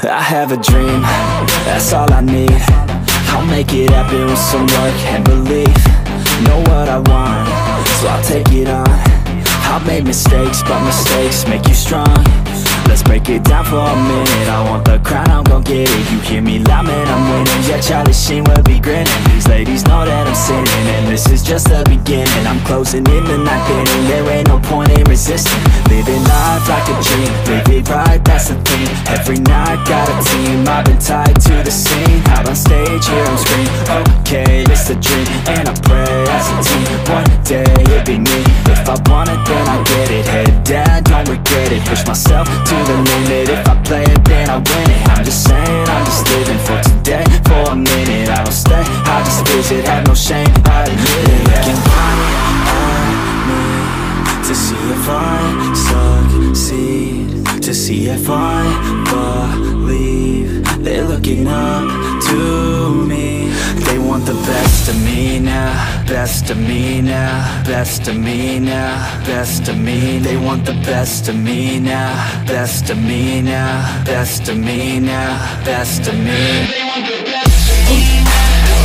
I have a dream, that's all I need. I'll make it happen with some work and belief. Know what I want, so I'll take it on. I've made mistakes, but mistakes make you strong. Let's break it down for a minute. I want the crown, I'm gon' get it. You hear me loud, man, I'm winning. Yeah, Charlie Sheen will be grinning. These ladies know that I'm sinning, and this is just the beginning. I'm closing in the night inning. There ain't no point in resisting. Living life like a dream, live it right, that's the thing. Every night got a team, I've been tied to the scene. Out on stage, here I'm screaming, okay, it's a dream. And I pray as a team, one day it'll be me. If I want it, then I get it. Head down, don't regret it. Push myself to the limit. If I play it, then I win it. I'm just saying, I'm just living for today. For a minute, I don't stay, I just visit. Have no shame, I admit it. Looking right at me to see if I succeed, to see if I believe. They're looking up to me. They want the best of me now, best of me now, best of me now, best of me. They want the best of me now, best of me now, best of me now, best of me. They want the best of me now.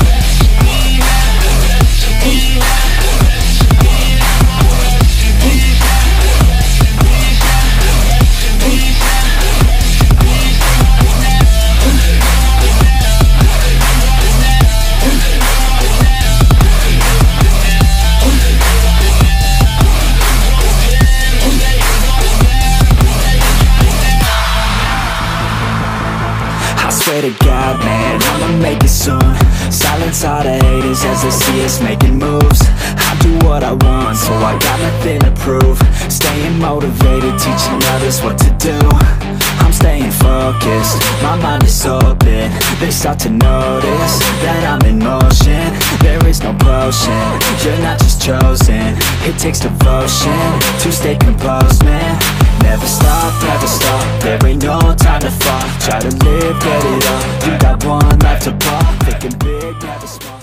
Swear to God, man, I'ma make it soon. Silence all the haters as they see us making moves. I do what I want, so I got nothing to prove. Staying motivated, teaching others what to do. I'm staying focused, my mind is open. They start to notice that I'm in motion. There is no potion, you're not just chosen. It takes devotion to stay composed, man. Never stop, there ain't no time to fall. Try to live, get it up, you got one life to pop. Thinking big, never small.